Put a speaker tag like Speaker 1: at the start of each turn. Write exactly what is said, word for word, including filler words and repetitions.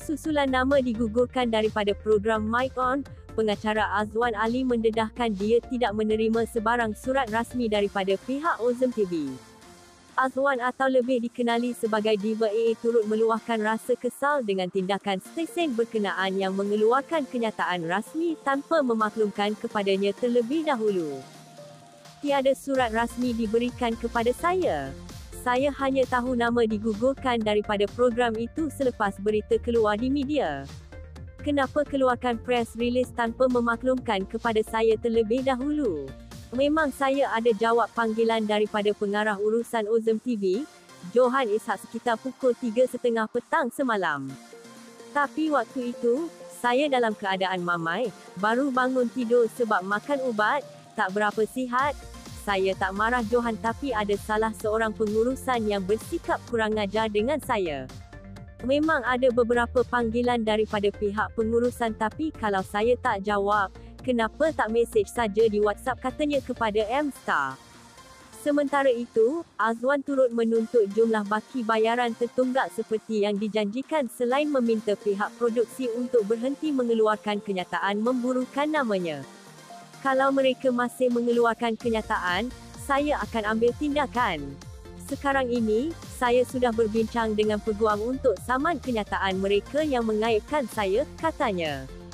Speaker 1: Susulan nama digugurkan daripada program Mic On, pengacara Azwan Ali mendedahkan dia tidak menerima sebarang surat rasmi daripada pihak Ozem T V. Azwan atau lebih dikenali sebagai Diva A A turut meluahkan rasa kesal dengan tindakan stesen berkenaan yang mengeluarkan kenyataan rasmi tanpa memaklumkan kepadanya terlebih dahulu. Tiada surat rasmi diberikan kepada saya. Saya hanya tahu nama digugurkan daripada program itu selepas berita keluar di media. Kenapa keluarkan press release tanpa memaklumkan kepada saya terlebih dahulu? Memang saya ada jawab panggilan daripada pengarah urusan Ozem T V, Johan Ishak sekitar pukul tiga tiga puluh petang semalam. Tapi waktu itu, saya dalam keadaan mamai, baru bangun tidur sebab makan ubat, tak berapa sihat. Saya tak marah Johan tapi ada salah seorang pengurusan yang bersikap kurang ajar dengan saya. Memang ada beberapa panggilan daripada pihak pengurusan tapi kalau saya tak jawab, kenapa tak mesej saja di WhatsApp katanya kepada M-Star. Sementara itu, Azwan turut menuntut jumlah baki bayaran tertunggak seperti yang dijanjikan selain meminta pihak produksi untuk berhenti mengeluarkan kenyataan memburukan namanya. Kalau mereka masih mengeluarkan kenyataan, saya akan ambil tindakan. Sekarang ini, saya sudah berbincang dengan peguam untuk saman kenyataan mereka yang mengaibkan saya, katanya.